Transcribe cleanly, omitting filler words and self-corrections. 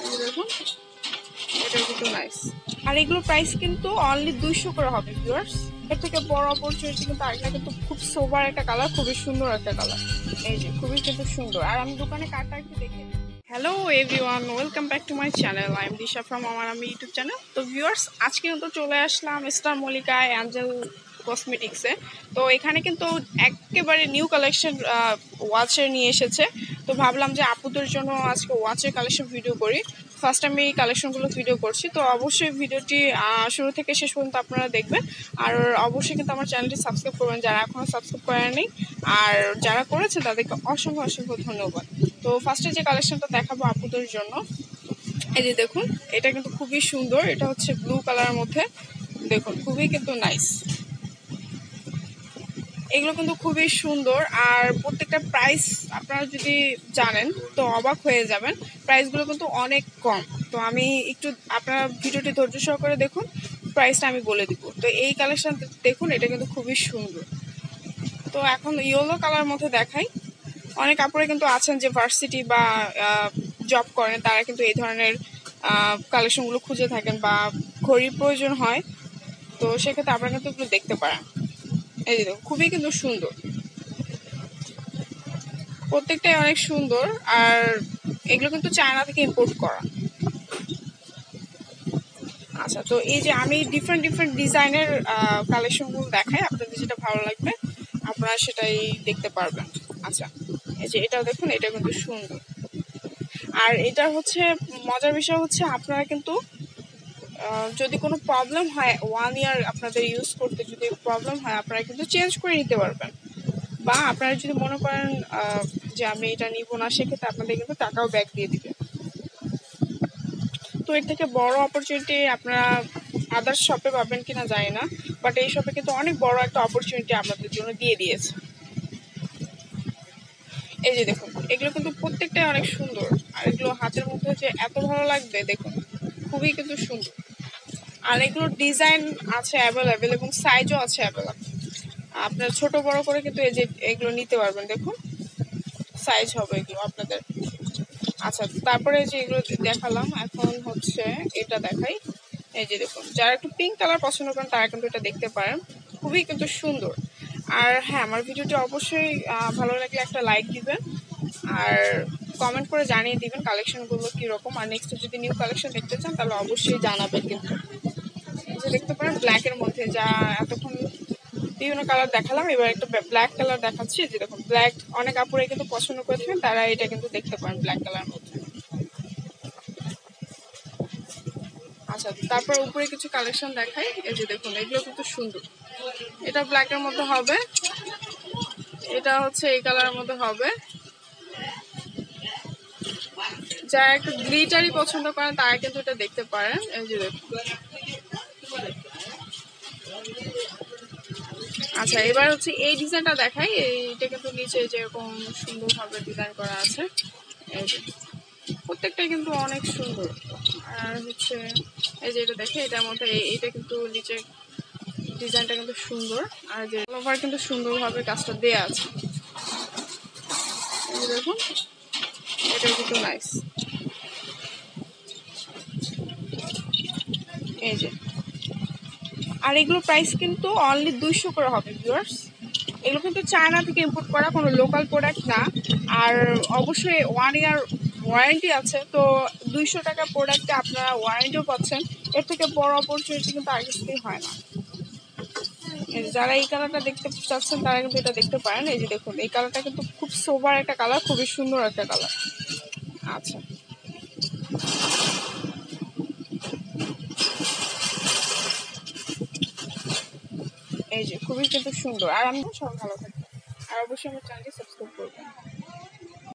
দেখুন এটা কিন্তু নাইস। আর এগুলো প্রাইস কিন্তু অনলি 200 করে হবে ভিউয়ার্স। এর থেকে বড় অপরচুনিটি কিন্তু আরেকটা কিন্তু খুব সোবার একটা কালার, খুবই সুন্দর একটা কালার। এই যে খুবই কিন্তু সুন্দর। আর আমি দোকানে কাটটা একটু দেখে। Hello everyone, welcome back to my channel. I am Disha from আমার আমি ইউটিউব চ্যানেল। তো ভিউয়ার্স, আজকে কিন্তু চলে আসলাম স্টার মল্লিকা অ্যাঞ্জেল কসমেটিক্সে। তো এখানে কিন্তু একেবারে নিউ কালেকশন ওয়াচের নিয়ে এসেছে। তো ভাবলাম যে আপুদের জন্য আজকে ওয়াচের কালেকশন ভিডিও করি। ফার্স্ট আমি এই কালেকশনগুলো ভিডিও করছি, তো অবশ্যই ভিডিওটি শুরু থেকে শেষ পর্যন্ত আপনারা দেখবেন। আর অবশ্যই কিন্তু আমার চ্যানেলটি সাবস্ক্রাইব করবেন যারা এখনও সাবস্ক্রাইব করেনি, আর যারা করেছে তাদেরকে অসংখ্য অসংখ্য ধন্যবাদ। তো ফার্স্টে যে কালেকশনটা দেখাবো আপুদের জন্য, এই যে দেখুন, এটা কিন্তু খুবই সুন্দর। এটা হচ্ছে ব্লু কালারের মধ্যে, দেখুন খুবই কিন্তু নাইস। এগুলো কিন্তু খুবই সুন্দর। আর প্রত্যেকটা প্রাইস আপনারা যদি জানেন তো অবাক হয়ে যাবেন। প্রাইসগুলো কিন্তু অনেক কম। তো আমি একটু আপনারা ভিডিওটি ধৈর্য সহকারে দেখুন, প্রাইসটা আমি বলে দিব। তো এই কালেকশন দেখুন, এটা কিন্তু খুবই সুন্দর। তো এখন ইয়েলো কালার মধ্যে দেখাই। অনেক আপুরা কিন্তু আছেন যে ভার্সিটি বা জব করেন, তারা কিন্তু এই ধরনের কালেকশনগুলো খুঁজে থাকেন বা ঘড়ির প্রয়োজন হয়। তো সেক্ষেত্রে আপনারা কিন্তু এগুলো দেখতে পারেন। এই যে খুবই কিন্তু সুন্দর, প্রত্যেকটাই অনেক সুন্দর। আর এগুলো কিন্তু চায়না থেকে ইম্পোর্ট করা। আচ্ছা, তো এই যে আমি ডিফারেন্ট ডিফারেন্ট ডিজাইনের কালেকশনগুলো দেখাই, আপনাদের যেটা ভালো লাগবে আপনারা সেটাই দেখতে পারবেন। আচ্ছা, এই যে এটাও দেখুন, এটা কিন্তু সুন্দর। আর এটা হচ্ছে মজার বিষয় হচ্ছে আপনারা কিন্তু যদি কোনো প্রবলেম হয় 1 ইয়ার আপনাদের ইউজ করতে, যদি প্রবলেম হয় আপনারা কিন্তু চেঞ্জ করে নিতে পারবেন। বা আপনারা যদি মনে করেন যে আমি এটা নিব না, সেক্ষেত্রে আপনাদের কিন্তু টাকাও ব্যাক দিয়ে দিবে। তো এর থেকে বড় অপরচুনিটি আপনারা আদার্স শপে পাবেন কিনা জানি না, বাট এই শপে কিন্তু অনেক বড় একটা অপরচুনিটি আপনাদের জন্য দিয়ে দিয়েছে। এই যে দেখুন, এগুলো কিন্তু প্রত্যেকটাই অনেক সুন্দর। আর এগুলো হাতের মধ্যে যে এত ভালো লাগবে, দেখুন খুবই কিন্তু সুন্দর। আর এগুলোর ডিজাইন আছে অ্যাভেলেবেল এবং সাইজও আছে অ্যাভেলেবেল। আপনার ছোট বড় করে কিন্তু এই যে এগুলো নিতে পারবেন। দেখুন সাইজ হবে এগুলো আপনাদের। আচ্ছা, তারপরে যে এগুলো দেখালাম, এখন হচ্ছে এটা দেখাই। এই যে দেখুন, যারা একটু পিঙ্ক কালার পছন্দ করেন তারা কিন্তু এটা দেখতে পারেন, খুবই কিন্তু সুন্দর। আর হ্যাঁ, আমার ভিডিওটি অবশ্যই ভালো লাগলে একটা লাইক দিবেন আর কমেন্ট করে জানিয়ে দিবেন কালেকশনগুলো কীরকম। আর নেক্সট যদি নিউ কালেকশন দেখতে চান তাহলে অবশ্যই জানাবেন। কিন্তু এই যে দেখতে পারেন ব্ল্যাকের মধ্যে, যা এতক্ষণ বিভিন্ন কালার দেখালাম, এবার একটা ব্ল্যাক কালার দেখাচ্ছি। যে দেখুন ব্ল্যাক অনেক আপুরাই কিন্তু পছন্দ করে থাকেন, তারা এটা কিন্তু দেখতে পারেন ব্ল্যাক কালার মধ্যে। আচ্ছা, তারপর উপরে কিছু কালেকশন দেখাই। এই যে দেখুন, এগুলো কিন্তু সুন্দর। এটা ব্ল্যাকের মধ্যে হবে, এটা হচ্ছে এই কালারের মধ্যে হবে। যারা একটু গ্লিটারি পছন্দ করেন তারা কিন্তু এটা দেখতে পারেন। এই যে দেখুন। আচ্ছা, এবার হচ্ছে এই ডিজাইনটা দেখাই। এইটা কিন্তু নিচে যেরকম সুন্দরভাবে ডিজাইন করা আছে, এই যে প্রত্যেকটাই কিন্তু অনেক সুন্দর। আর হচ্ছে এই যে এটা দেখে, এটার মধ্যে এইটা কিন্তু নিচে ডিজাইনটা কিন্তু সুন্দর। আর যে ওভার কিন্তু সুন্দরভাবে কাজটা দেয়া আছে। এই যে দেখুন, এটা কিন্তু নাইস। এই যে, আর এগুলো প্রাইস কিন্তু অনলি 200 করে হবে ভিউয়ার্স। এগুলো কিন্তু চায়না থেকে ইম্পোর্ট করা, কোনো লোকাল প্রোডাক্ট না। আর অবশ্যই 1 ইয়ার ওয়ারেন্টি আছে। তো 200 টাকা প্রোডাক্টে আপনারা ওয়ারেন্টিও পাচ্ছেন। এর থেকে বড় অপরচুনিটি কিন্তু আর কিছুতেই হয় না। যারা এই কালারটা দেখতে চাচ্ছেন তারা কিন্তু এটা দেখতে পারেন। এই যে দেখুন, এই কালারটা কিন্তু খুব সোবার একটা কালার, খুবই সুন্দর একটা কালার। আচ্ছা, এই যে খুবই কিন্তু সুন্দর। আর আমি সব ভালো থাকবেন। আর অবশ্যই আমার চ্যানেলটি সাবস্ক্রাইব করবেন।